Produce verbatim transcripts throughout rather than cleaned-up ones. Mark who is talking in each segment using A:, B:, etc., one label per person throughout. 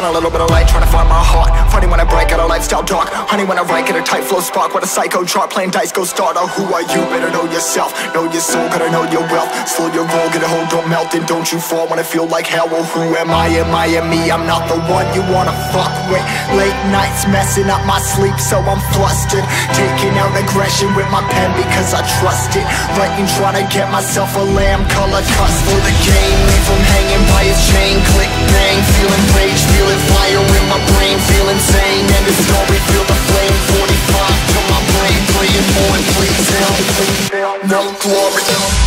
A: a little bit of light, trying to find my heart. Funny when I break out a lifestyle dark. Honey when I write, get a tight flow spark. What a psycho chart, playing dice, go start. Oh, who are you? Better know yourself. Know your soul, gotta know your wealth. Slow your roll, get a hold, don't melt. And don't you fall when I feel like hell. Well, who am I? M I M E I'm not the one you wanna fuck with. Late nights messing up my sleep, so I'm flustered. Taking out aggression with my pen because I trust it. Writing, trying to get myself a lamb color cuss for the game. Leave him hanging by his chain. Click, bang, feeling rage, feeling fire in my brain. Feel insane, and the story, feel the flame. Forty-five to my brain, praying for it, please help. No glory.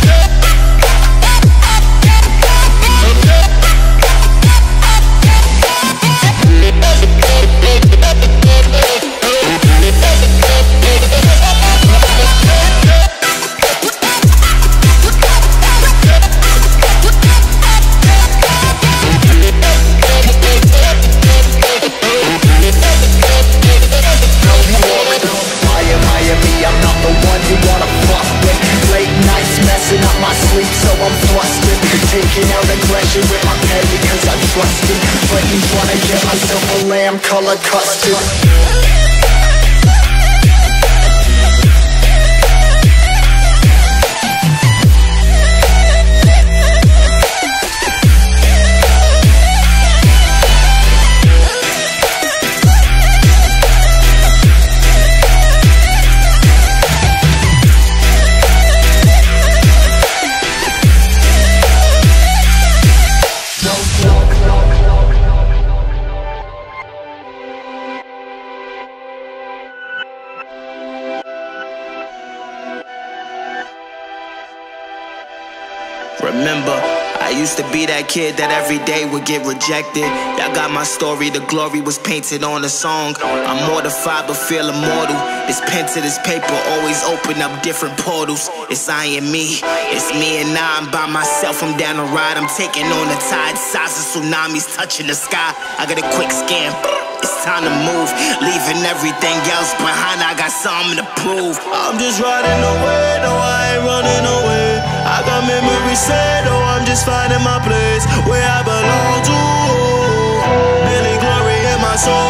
A: Color custard.
B: Remember, I used to be that kid that every day would get rejected. Y'all got my story, the glory was painted on the song. I'm mortified but feel immortal. This pen to this paper always open up different portals. It's I and me, it's me and I, I'm by myself, I'm down the ride. I'm taking on the tide, size of tsunamis touching the sky. I got a quick scan, it's time to move. Leaving everything else behind, I got something to prove. I'm just riding away, no I ain't running away. I got memories set, oh I'm just finding my place where I belong to. Feeling glory in my soul.